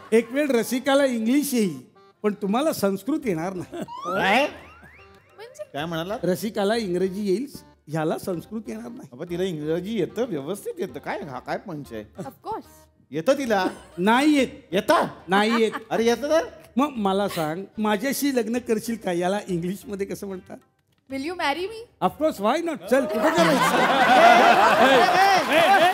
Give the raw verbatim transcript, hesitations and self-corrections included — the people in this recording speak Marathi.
एक वेळ रसिकाला इंग्लिश येईल पण तुम्हाला संस्कृत येणार नाही. काय काय म्हणाला? रसिकाला इंग्रजी येईल ह्याला संस्कृत येणार नाही. बाबा तिला इंग्रजी येतं, व्यवस्थित येतं. काय हा काय पंच आहे? ऑफकोर्स येतं तिला? नाही येत. येतं नाही येत. अरे येतं तर मग मला सांग माझ्याशी लग्न करशील का याला इंग्लिश मध्ये कसं म्हणतात? Will you marry me? Of course why not. चल कुठे करायचं?